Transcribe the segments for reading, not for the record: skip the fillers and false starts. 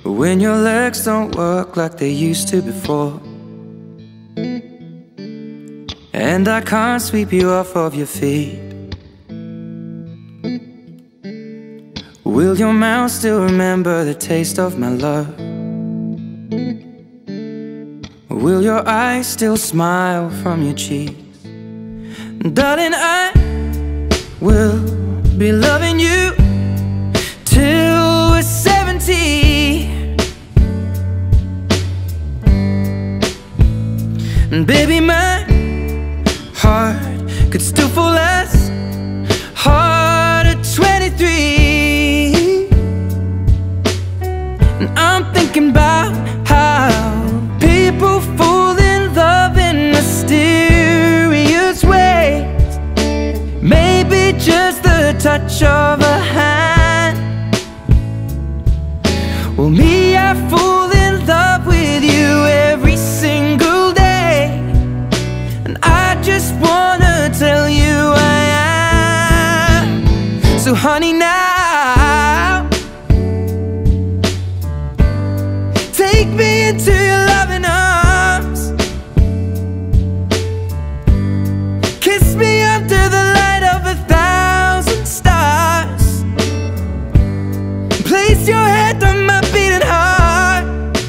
when your legs don't work like they used to before, and I can't sweep you off of your feet. Will your mouth still remember the taste of my love? Will your eyes still smile from your cheeks? Darling, I will be loving you till we're 70. And baby, my heart could still fall as hard at 23. And I'm thinking about how people fall in love in mysterious ways. Maybe just the touch of a hand. Well, me, I fall in love with you every single day, and I just wanna tell you I am. So honey, now take me into your loving arms. Kiss me under the light of 1,000 stars. Place your head on my beating heart.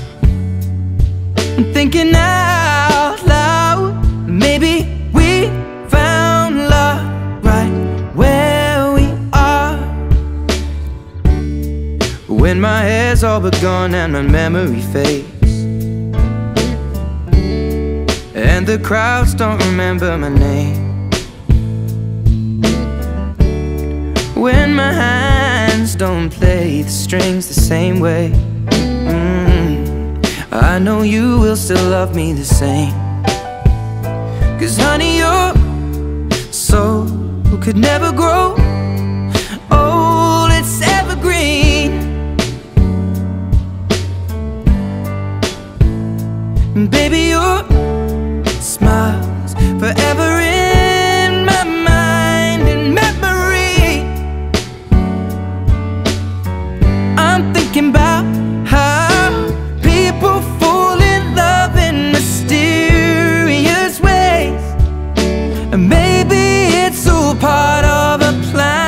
I'm thinking out loud, maybe we found love right where we are. When my hair's all but gone and my memory fades, and the crowds don't remember my name, when my hands don't play the strings the same way, I know you will still love me the same. 'Cause honey, your soul could never grow old, it's evergreen. And baby, your smile's forever in my mind and memory. I'm thinking about how people fall in love in mysterious ways, and maybe it's all part of a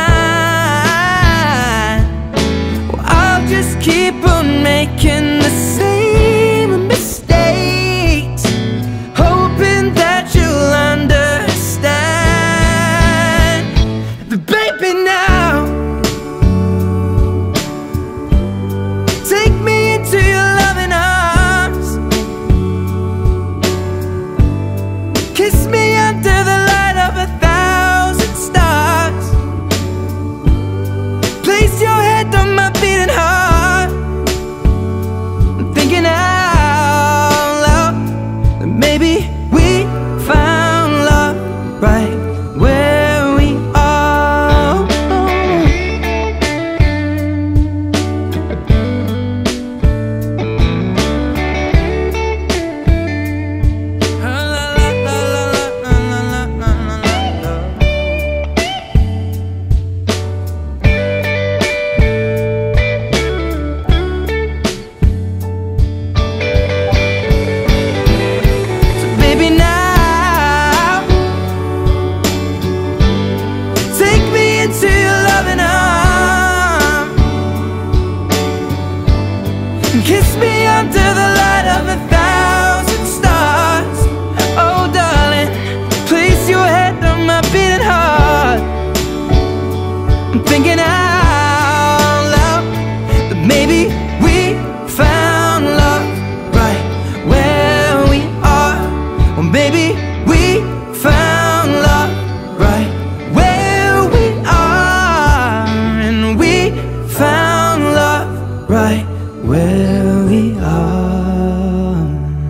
plan. Well, I'll just keep on making the same mistakes, hoping that you'll understand. But baby, now take me into your loving arms. Kiss me under the light of 1,000 stars. Place your head on my beating heart. I'm thinking out loud that maybe we found love right where we are. So baby, now take me into your loving arms. Kiss me under the light of 1,000 stars. Oh darling, place your head on my beating heart. I'm thinking out loud that maybe we found love right where we are. Or maybe we found love right where we are. And we found love right where we are.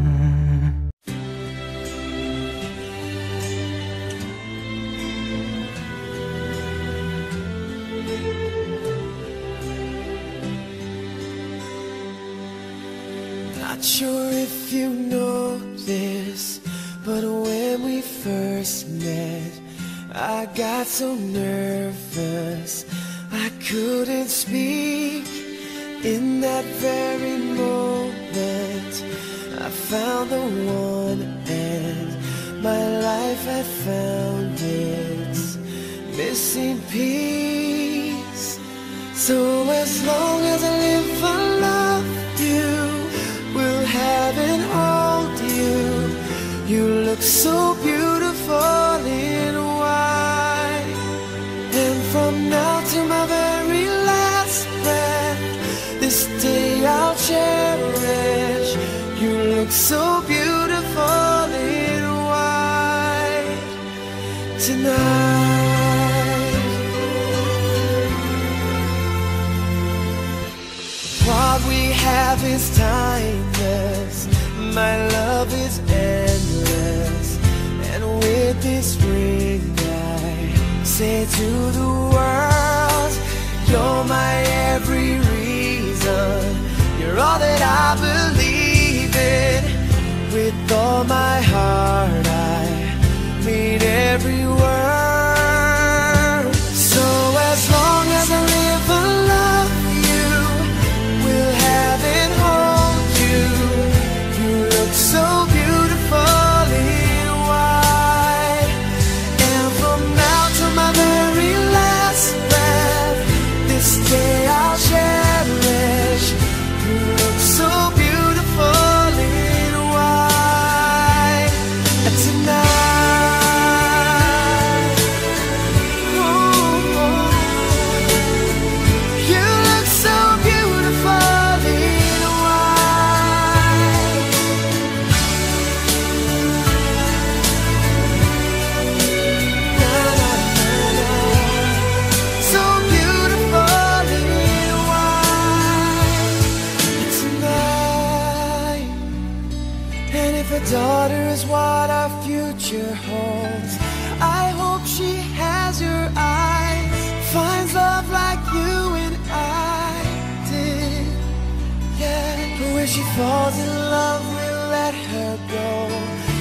Not sure if you know this, but when we first met, I got so nervous I couldn't speak. In that very moment I found the one, and my life had found its missing piece. So as long as I live, I love you, will have and hold you. You look so beautiful in white, and from now to my very last breath, this day I'll cherish. You look so beautiful in white tonight. What we have is timeless, my love is endless, and with this ring I say to the world, you're my every reason, you're all that I believe in. With all my heart I mean every word. So as long as I live, I love you, will have and hold you. You look so beautiful in white, and from now to my very last breath, this day I'll cherish. You look so beautiful in white tonight. Ooh, you look so beautiful in white. Na, na, na, na. So beautiful in white tonight. And if a daughter is what our future holds, I hope she has your eyes, finds love like you and I did. Yeah, but when she falls in love, we'll let her go.